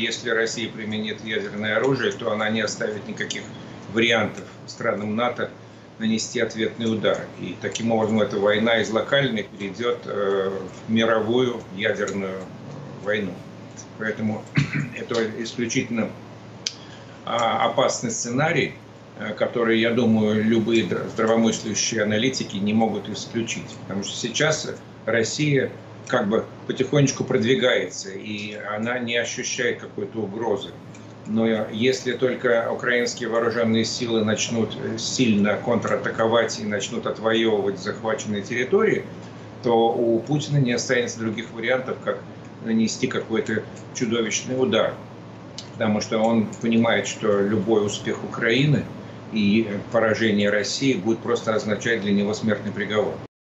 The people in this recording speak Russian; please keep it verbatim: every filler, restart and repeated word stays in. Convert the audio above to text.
Если Россия применит ядерное оружие, то она не оставит никаких вариантов странам НАТО нанести ответный удар. И таким образом эта война из локальной перейдет в мировую ядерную войну. Поэтому это исключительно опасный сценарий, который, я думаю, любые здравомыслящие аналитики не могут исключить. Потому что сейчас Россия как бы потихонечку продвигается, и она не ощущает какой-то угрозы. Но если только украинские вооруженные силы начнут сильно контратаковать и начнут отвоевывать захваченные территории, то у Путина не останется других вариантов, как нанести какой-то чудовищный удар. Потому что он понимает, что любой успех Украины и поражение России будет просто означать для него смертный приговор.